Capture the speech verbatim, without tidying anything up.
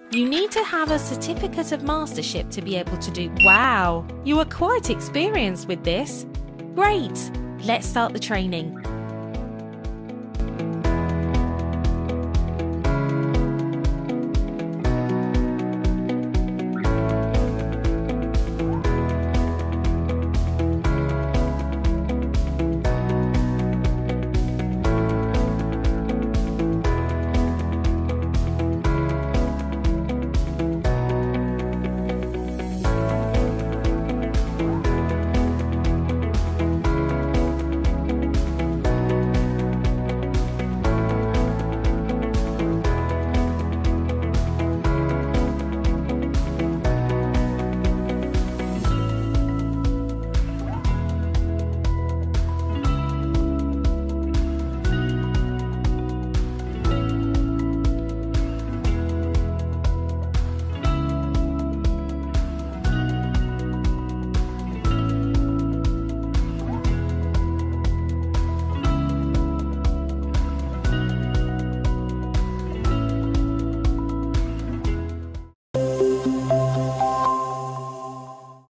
You need to have a certificate of mastership to be able to do. Wow, you are quite experienced with this. Great, let's start the training.